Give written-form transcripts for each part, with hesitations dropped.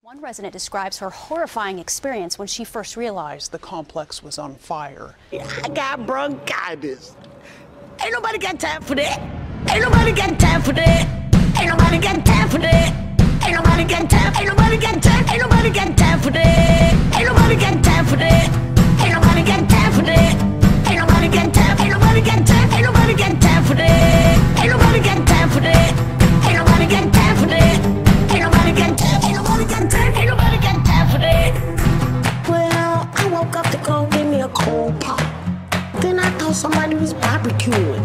One resident describes her horrifying experience when she first realized the complex was on fire. I got bronchitis. Ain't nobody got time for that. Ain't nobody got time for that. Ain't nobody got time for that. Ain't nobody got time. Ain't nobody got time. Ain't nobody got time for that. Ain't nobody got time for that. Ain't nobody got time for that. Ain't nobody got time. Ain't nobody got time. Ain't nobody got time for that. Ain't nobody got time for that. Ain't nobody got time for that. Ain't nobody got time. Ain't nobody got time. Ain't nobody got time for that. Well, I woke up to go give me a cold pop. Then I thought somebody was barbecuing.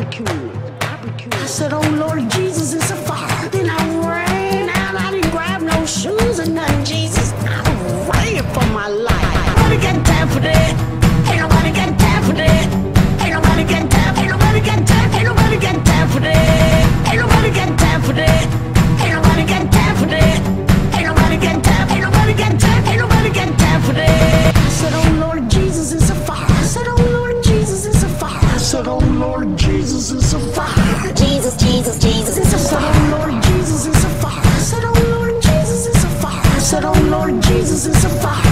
I said, oh Lord Jesus, it's a fire. Then I ran out, I didn't grab no shoes or nothing, Jesus. I ran for my life. Ain't nobody got time for that. Ain't nobody got time for that. Ain't nobody got time. Ain't nobody got time. Ain't nobody got time for that. Ain't nobody got time for that. Ain't nobody got time for that. Ain't nobody got time. Ain't nobody got time. Ain't nobody got time for that. I said, oh Lord Jesus, it's a fire. I said, oh Lord Jesus, it's a fire. I said, oh Lord Jesus, it's a fire. Jesus, Jesus, Jesus, it's a fire. I said, oh Lord Jesus, it's a fire. I said, oh Lord Jesus, it's a fire. I said, oh Lord Jesus, it's a fire.